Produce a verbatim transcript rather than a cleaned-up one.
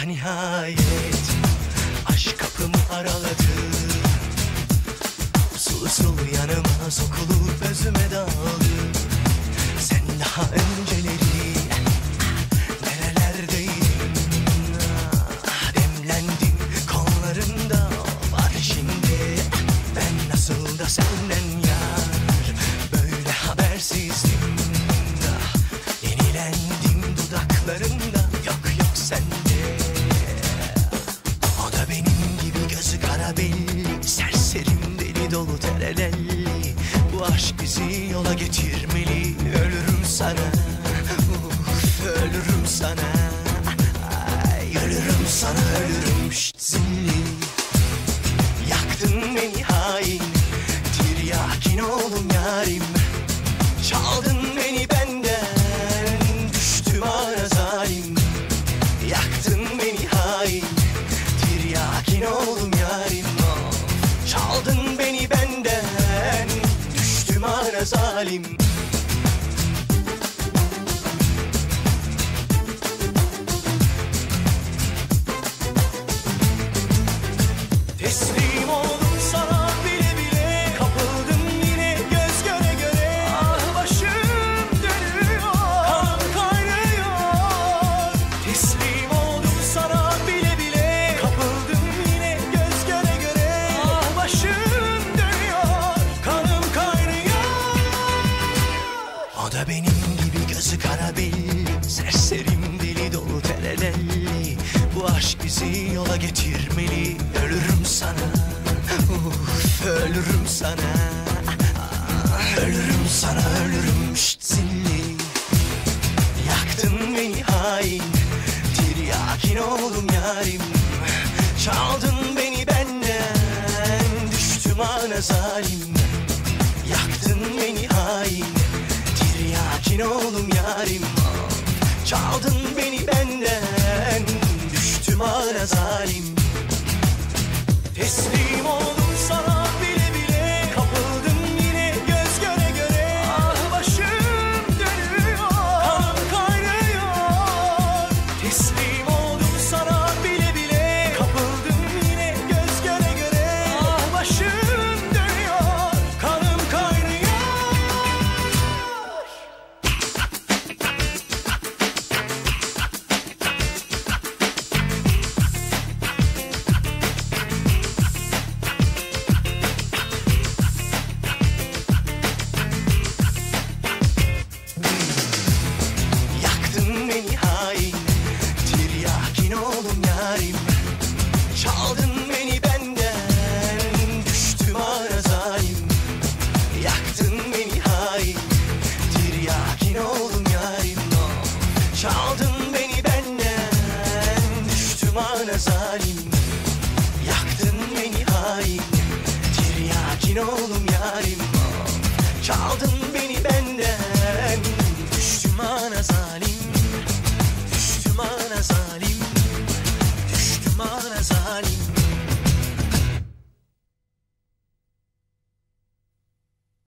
Ah nihayet aşk kapımı araladı. Usul usul yanıma sokulup özüme daldı. Sen daha önceleri nerelerdeydin? Ah, demlendim kollarında var şimdi. Ben nasıl da senden yar böyle habersizdim. Ah, yenilendim dudaklarında, yok yok sende. O da benim gibi gözü kara belli, serserim deli dolu terelelli. Bu aşk bizi yola getirmeli. Ölürüm sana, uf, ölürüm sana. Ay, ölürüm sana, ölürüm şşt zilli. Yaktın beni hain, tiryakin oldum yarim. Çaldın beni benden, düştüm ara zalim. Yaktın beni hain, tiryakin oldum yarim. Çaldın beni benden, düştüm ara zalim. Teslim oldum sana bile bile, kapıldım yine göz göre göre. Ah başım dönüyor, kanım kaynıyor. Teslim oldum sana bile bile, kapıldım yine göz göre göre. Ah başım dönüyor, kanım kaynıyor. O da benim gibi gözü kara belli, serserim deli dolu terelelli. Bu aşk bizi yola getirmeli. Ölürüm sana, uf, ölürüm sana. Ah, ölürüm sana, ölürüm şşt zilli. Yaktın beni hain, tiryakin oldum yarim. Çaldın beni benden, düştüm ana zalim. Yaktın beni hain, tiryakin oldum yarim. Çaldın beni benden, düştüm ana zalim. Teslim ol.